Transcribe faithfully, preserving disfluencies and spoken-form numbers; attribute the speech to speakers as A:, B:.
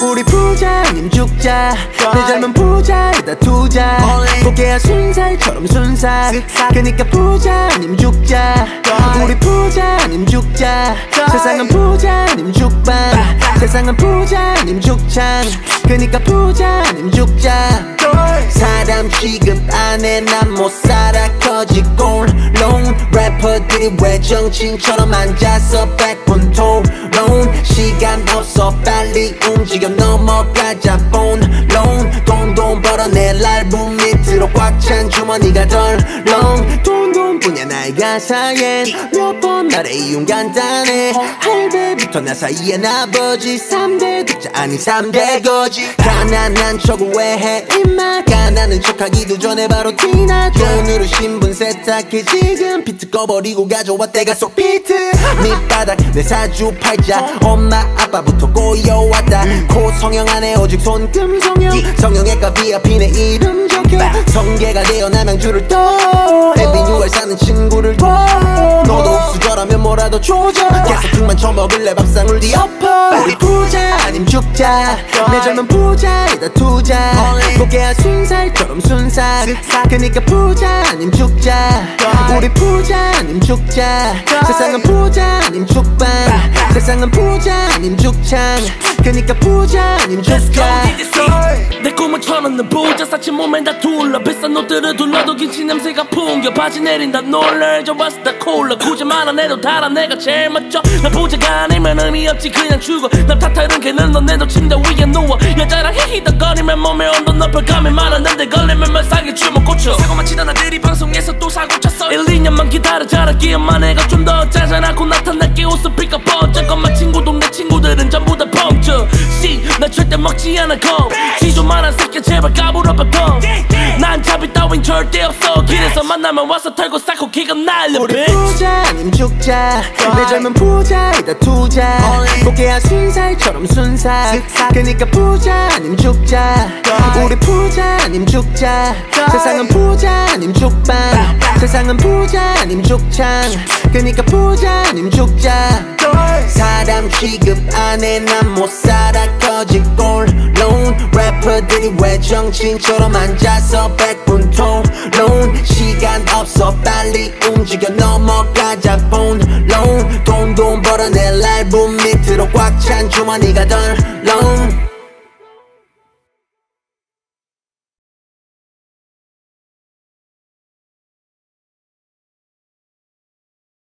A: 우리 부자 아님 죽자 내 젊은 부자에다 투자 고개야 순살처럼 순삭 그니까 부자 아님 죽자 우리 부자 아님 죽자 세상은 부자 아님 죽방 세상은 부자 아님 죽창 그니까 부자 아님 죽자 사람 취급 안해 난 못살아 거짓골롱 래퍼들이 왜 정치인처럼 앉아서 백분 토론 시간 없어 빨리 움직여 넘어가자 본론 돈돈 벌어내 라이브 밑으로 꽉 찬 주머니가 덜렁 돈돈뿐이야 나의 가사엔 몇 번 말해 이윤 간단해 할배부터 나 사이엔 아버지 삼 대 독자 아닌 삼 대 거지 가난한 척을 왜 해 임마 가난한 척하기도 전에 바로 티나죠 돈으로 신분 세탁해 지금 비트 꺼버리고 가져왔대가 속 비트 밑바닥 내 사주팔자 엄마 아빠부터 꼬여왔다 코 성형 안에 오직 손금 성형 성형외과 비아피 내 이름 적혀 성계가 되어 남양주를 떠 에비뉴에 사는 친구를 둬 너도 옥수저라면 뭐라도 조져 계속 흙만 처먹을래 밥상을 뒤엎어 우리 부자 아님 죽자 내 젊은 부자에다 투자 고개야 순살처럼 순삭 그니까 부자 아님 죽자 우리 부자 아님 죽자 세상은 부자 아님 죽방 세상은 부자 아님 죽창 그니까 부자 아님 죽자
B: 내 꿈은 천없는 부자 사치 몸에 다 둘러 비싼 옷들을 둘러도 김치 냄새가 풍겨 바지 내린다 놀라 저 왔을 때 콜라 부자만 안 해도 달아 내가 제일 멋져 나 부자가 아니면 의미 없지 그냥 죽어 남 탓하는 걔는 너네도 침대 위에 누워 여자랑 히히덕거리면 몸에 온도 높여 감이 많았는데 걸리면 말상에 춤을 꽂혀 사고만 치던 아들이 방송에서 또 사고 쳤어 일, 이 년만 기다려 자라기만 해가 좀 더 짜잔하고 나타날게 웃어 피가 번쩍 엄마 친구 동네 친구들은 전부 다 펑쳐 씨 나 절대 먹지 않아 거 지조만한 새끼 제발 까불어봐둬 난 잡이 따윈 절대 없어 길에서 만나면 와서 털고 쌓고 기가 날려
A: 우리
B: bitch.
A: 부자 아님 죽자 내 젊은 부자에다 투자 고개야 순살처럼 순삭 그니까 부자 아님 죽자 우리 부자 아님 죽자 세상은 부자 아님 죽방 세상은 부자 아님 죽창 그니까 부자 아님 죽자 사람 취급 안해 난 못살아 거짓골롱 래퍼들이 왜 정치인처럼 앉아서 백분 토론 시간 없어 빨리 움직여 넘어가자 본론 돈돈 벌어내 라이브 밑으로 꽉 찬 주머니가 덜렁